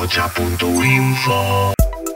radiococha.info.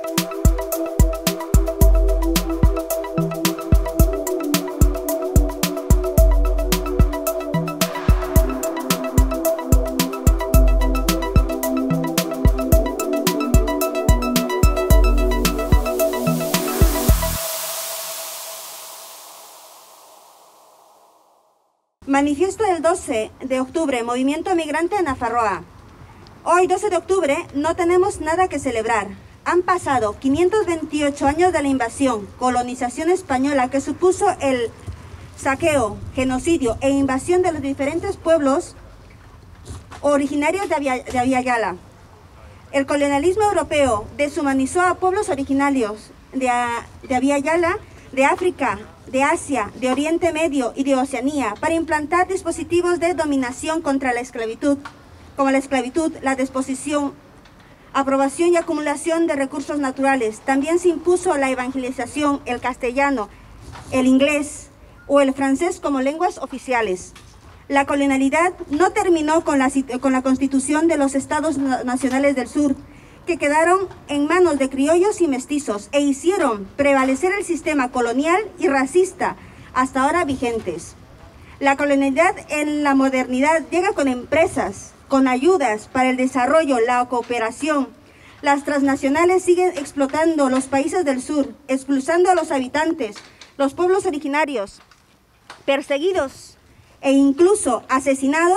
Manifiesto del 12 de octubre, Movimiento Migrante de Nafarroa. Hoy, 12 de octubre, no tenemos nada que celebrar. Han pasado 528 años de la invasión, colonización española que supuso el saqueo, genocidio e invasión de los diferentes pueblos originarios de Abya-Yala. El colonialismo europeo deshumanizó a pueblos originarios de Abya-Yala, de África, de Asia, de Oriente Medio y de Oceanía para implantar dispositivos de dominación contra la esclavitud, como la esclavitud, la desposesión, aprobación y acumulación de recursos naturales. También se impuso la evangelización, el castellano, el inglés o el francés como lenguas oficiales. La colonialidad no terminó con la constitución de los estados nacionales del sur, que quedaron en manos de criollos y mestizos e hicieron prevalecer el sistema colonial y racista hasta ahora vigentes. La colonialidad en la modernidad llega con empresas, con ayudas para el desarrollo, la cooperación. Las transnacionales siguen explotando los países del sur, expulsando a los habitantes, los pueblos originarios, perseguidos e incluso asesinando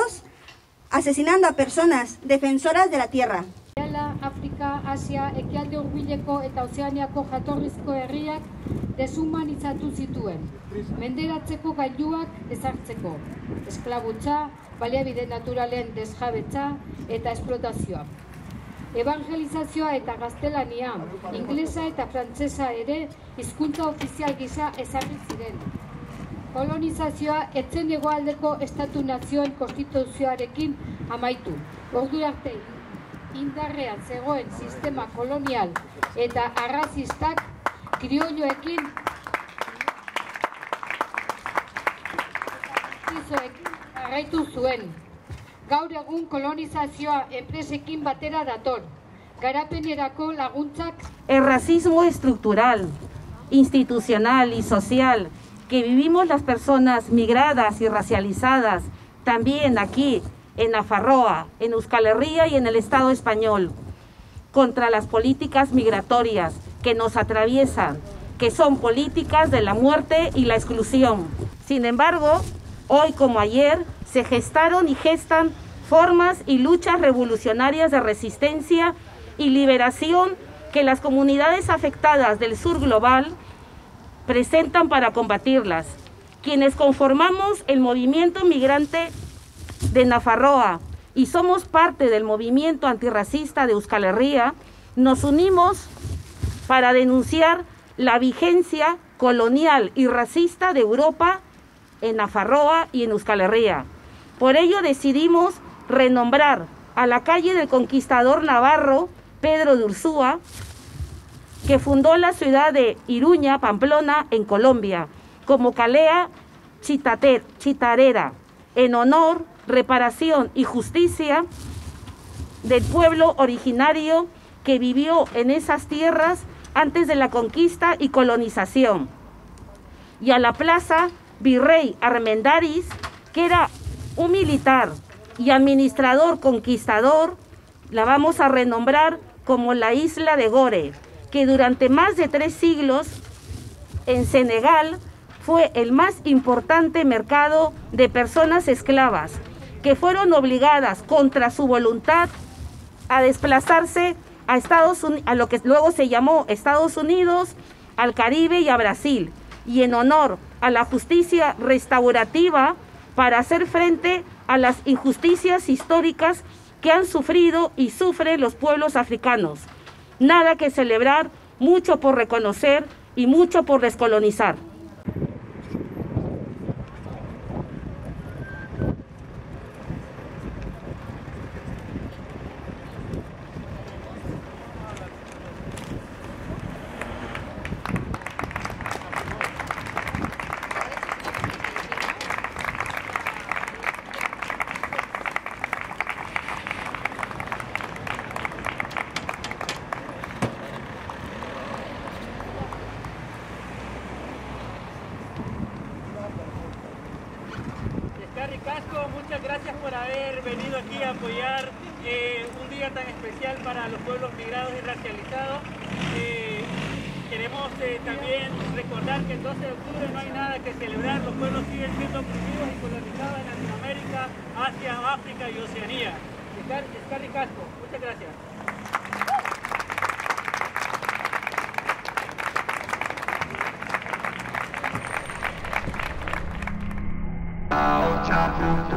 a personas defensoras de la tierra. Afrika, Asia, Ekialde Hurbileko eta Ozeaniako jatorrizko herriak deshumanizatu zituen, menderatzeko gailuak ezartzeko, esklabutza, baliabide naturalen desjabetza eta esplotazioa. Evangelizazioa eta gaztelania, inglesa eta frantsesa ere hizkuntza ofizial gisa ezarri ziren. Kolonizazioa etzen hegoaldeko estatu nazioen konstituzioarekin amaitu. Ordura arte indarrean zegoen sistema kolonial eta arrazistak kriolloekin jarraitu zuen. Gaur egun kolonizazioa enpresekin batera dator. Garapenerako laguntzak. El racismo estructural, institucional y social que vivimos las personas migradas y racializadas también aquí en Nafarroa, en Euskal Herria y en el Estado español, contra las políticas migratorias que nos atraviesan, que son políticas de la muerte y la exclusión. Sin embargo, hoy como ayer, se gestaron y gestan formas y luchas revolucionarias de resistencia y liberación que las comunidades afectadas del sur global presentan para combatirlas. Quienes conformamos el movimiento migrante de Nafarroa y somos parte del movimiento antirracista de Euskal Herria, nos unimos para denunciar la vigencia colonial y racista de Europa en Nafarroa y en Euskal Herria. Por ello decidimos renombrar a la calle del conquistador navarro Pedro de Ursúa, que fundó la ciudad de Iruña, Pamplona, en Colombia, como Calea Chitarera, en honor, reparación y justicia del pueblo originario que vivió en esas tierras antes de la conquista y colonización. Y a la plaza Virrey Armendáriz, que era un militar y administrador conquistador, la vamos a renombrar como la isla de Gore, que durante más de 3 siglos en Senegal fue el más importante mercado de personas esclavas, que fueron obligadas contra su voluntad a desplazarse a lo que luego se llamó Estados Unidos, al Caribe y a Brasil, y en honor a la justicia restaurativa para hacer frente a las injusticias históricas que han sufrido y sufren los pueblos africanos. Nada que celebrar, mucho por reconocer y mucho por descolonizar. Carri Casco, muchas gracias por haber venido aquí a apoyar un día tan especial para los pueblos migrados y racializados. Queremos también recordar que el 12 de octubre no hay nada que celebrar, los pueblos siguen siendo oprimidos y colonizados en Latinoamérica, Asia, África y Oceanía. Carri Casco, muchas gracias. Chao, chao.